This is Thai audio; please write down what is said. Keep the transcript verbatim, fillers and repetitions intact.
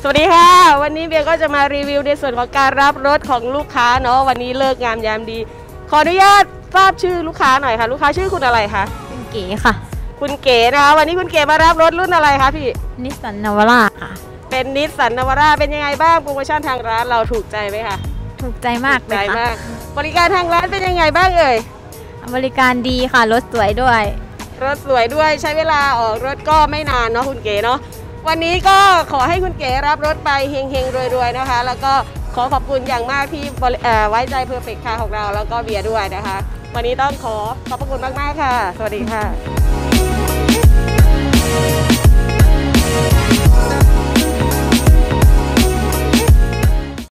สวัสดีค่ะวันนี้เบียร์ก็จะมารีวิวในส่วนของการรับรถของลูกค้าเนาะวันนี้เลิกงามยามดีขออนุญาตทราบชื่อลูกค้าหน่อยค่ะลูกค้าชื่อคุณอะไรคะคุณเก๋ค่ะคุณเก๋นะคะวันนี้คุณเก๋มารับรถรุ่นอะไรคะพี่นิสสันนาวาร่าค่ะเป็นนิสสันนาวาร่าเป็นยังไงบ้างโปรโมชั่นทางร้านเราถูกใจไหมคะถูกใจมากเลยค่ะบริการทางร้านเป็นยังไงบ้างเอ่ยบริการดีค่ะรถสวยด้วยรถสวยด้วยใช้เวลาออกรถก็ไม่นานเนาะคุณเก๋เนาะวันนี้ก็ขอให้คุณเก๋รับรถไปเฮงๆรวยๆนะคะแล้วก็ขอขอบคุณอย่างมากที่ไว้ใจเพอร์เฟคคาร์ของเราแล้วก็เบียร์ด้วยนะคะวันนี้ต้องขอขอบคุณมากๆค่ะสวัสดีค่ะ